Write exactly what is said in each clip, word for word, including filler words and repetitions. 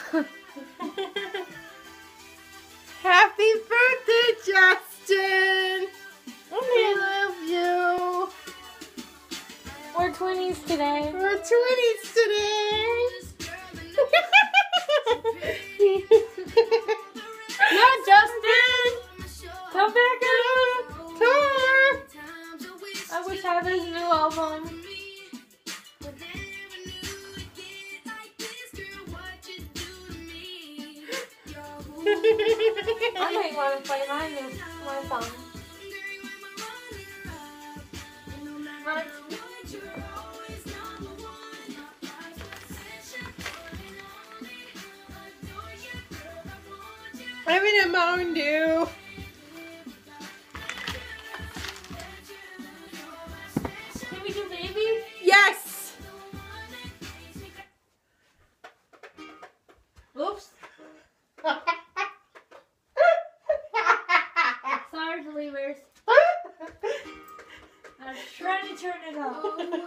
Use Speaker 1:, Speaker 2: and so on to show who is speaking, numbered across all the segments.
Speaker 1: Happy birthday, Justin! We love you.
Speaker 2: We're twinnies today.
Speaker 1: We're twinnies today.
Speaker 2: Yeah, Justin! Come back up!
Speaker 1: Tour!
Speaker 2: I wish I had his new album. I might want to play my new my song.
Speaker 1: I'm in a Mountain Dew.
Speaker 2: Can we do baby?
Speaker 1: Yes!
Speaker 2: Oops. Sorry, believers. I'm trying to turn it off.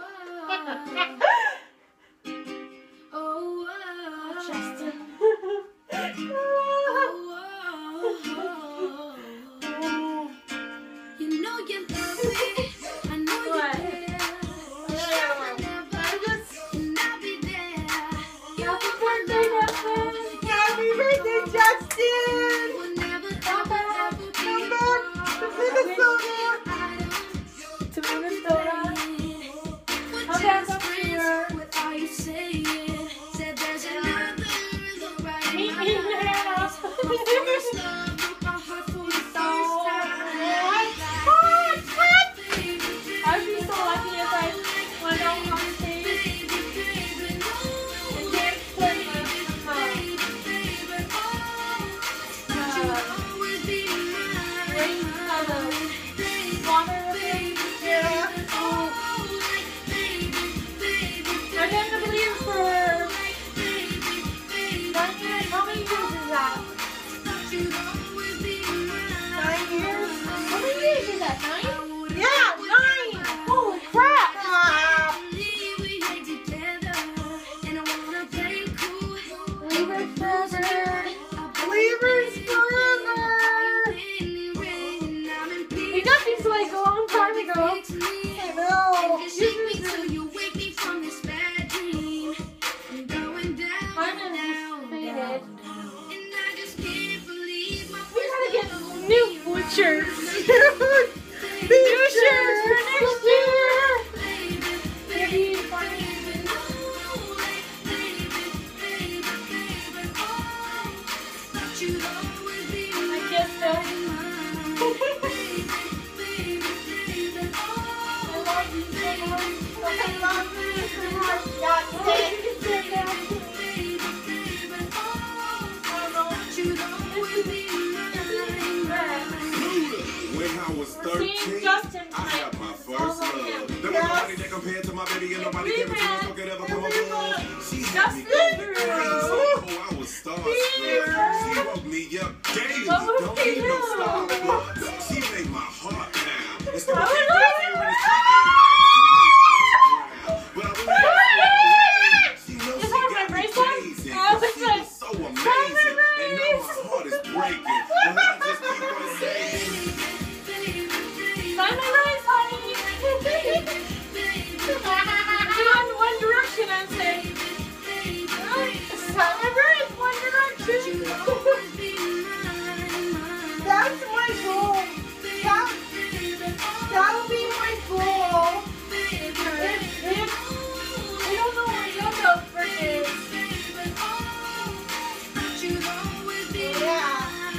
Speaker 3: Oh,
Speaker 2: Oh, Justin.
Speaker 3: you know you love me. I know
Speaker 2: What?
Speaker 3: you care. And I'll be there.
Speaker 2: Happy birthday, Justin.
Speaker 1: Happy birthday, Justin!
Speaker 3: Will never,
Speaker 2: Come
Speaker 3: ever,
Speaker 2: back.
Speaker 3: ever
Speaker 1: Come
Speaker 3: be
Speaker 1: back to Minnesota!
Speaker 2: To Minnesota.
Speaker 3: We're
Speaker 2: Come back
Speaker 3: just
Speaker 2: up
Speaker 3: friends
Speaker 2: here.
Speaker 3: with all you saying. Said there's another rhythm right
Speaker 2: Meet
Speaker 3: in
Speaker 2: me
Speaker 3: my
Speaker 2: in
Speaker 3: life.
Speaker 2: Hannah.
Speaker 3: My first love broke my heart for the first time.
Speaker 2: I'd be so lucky if I went out on stage and danced to my uh, rain on the water thing.
Speaker 1: Yeah.
Speaker 2: I've been to believe for nine years. How many years is that?
Speaker 1: Nine years?
Speaker 2: How many years is that? Nine?
Speaker 1: Yeah, nine!
Speaker 2: Holy crap!
Speaker 1: Ah,
Speaker 2: Believers forever.
Speaker 1: believers forever!
Speaker 2: We got these like a long time ago.
Speaker 1: I know.
Speaker 2: Mine is faded. We gotta get new blue shirts. New shirts for next year. Maybe funny. I guess so. I love you so much.
Speaker 1: I love you so much, Justin.
Speaker 2: Oh, you can sit down. I don't know. This is, this is bad.
Speaker 4: When I was
Speaker 2: We're seeing
Speaker 4: thirteen,
Speaker 2: Justin
Speaker 4: I had
Speaker 2: tonight.
Speaker 4: my first
Speaker 2: All
Speaker 4: love.
Speaker 2: over him.
Speaker 4: There was nobody that compared to my baby, and nobody came between us, so could ever come above. She had me
Speaker 2: Justin
Speaker 4: going
Speaker 2: Drew.
Speaker 4: crazy. Oh, I was starstruck. She woke me up daily.
Speaker 2: What would
Speaker 4: Don't
Speaker 2: he
Speaker 4: need no
Speaker 2: do?
Speaker 4: star blood. She made my heart pound. It's the
Speaker 2: I
Speaker 4: way
Speaker 2: would
Speaker 4: that
Speaker 2: love
Speaker 4: feel
Speaker 2: it.
Speaker 4: when it's sweet. But I believe she knows
Speaker 2: Is
Speaker 4: she
Speaker 2: that my
Speaker 4: got me
Speaker 2: bracelet?
Speaker 4: blazing.
Speaker 2: Oh, it's
Speaker 4: She
Speaker 2: like-
Speaker 4: was so amazing. And now my heart is breaking. And I just keep on saying.
Speaker 2: Sign my rights, honey. Come on, One Direction, I say. Sign my rights, One Direction.
Speaker 1: That's my goal. That, that'll be my goal.
Speaker 2: If, if, we don't know when Yoko's birthday is.
Speaker 1: Yeah.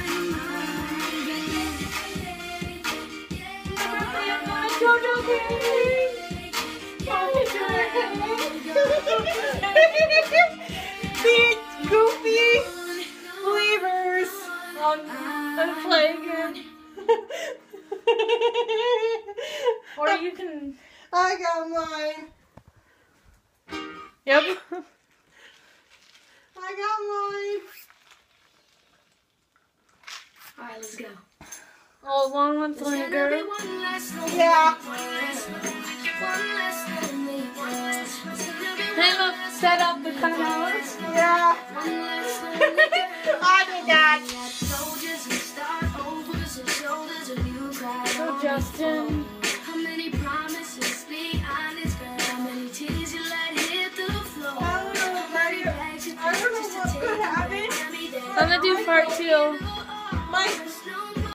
Speaker 2: Birthday of my JoJo King.
Speaker 1: Big goofy believers.
Speaker 2: Um, I'm gonna play again. Or you can.
Speaker 1: I got mine.
Speaker 2: Yep.
Speaker 1: I got mine.
Speaker 3: Alright, let's go.
Speaker 2: Oh, long one's gonna go.
Speaker 1: Yeah.
Speaker 3: One less lonely, one less lonely, one less lonely.
Speaker 2: Hang up, set up the cutout.
Speaker 1: Yeah. I did that.
Speaker 2: So Justin.
Speaker 3: How many promises? Be honest, girl. How many tears you let hit the floor?
Speaker 1: I don't know, Mario. I don't know what could happen.
Speaker 2: I'm gonna do part two.
Speaker 1: My